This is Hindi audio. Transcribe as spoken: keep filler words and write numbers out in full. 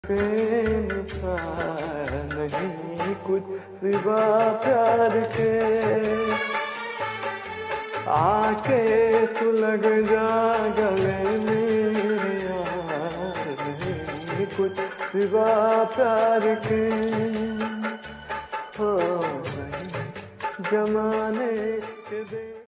बेनसा नहीं कुछ सिवा प्यार के, आके तू लग जा गले मेरे यार, नहीं कुछ सिवा प्यार के। हो नहीं जमाने के दे